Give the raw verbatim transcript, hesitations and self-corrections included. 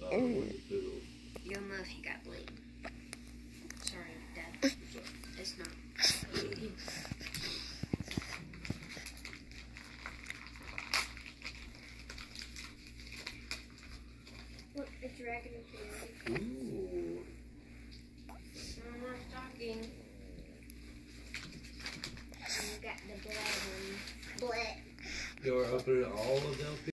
Your Murphy got blade. Sorry, Dad. It's not. Look, a dragon is here. Ooh. No more talking. And you got the blood one. Blood. You're opening all of them.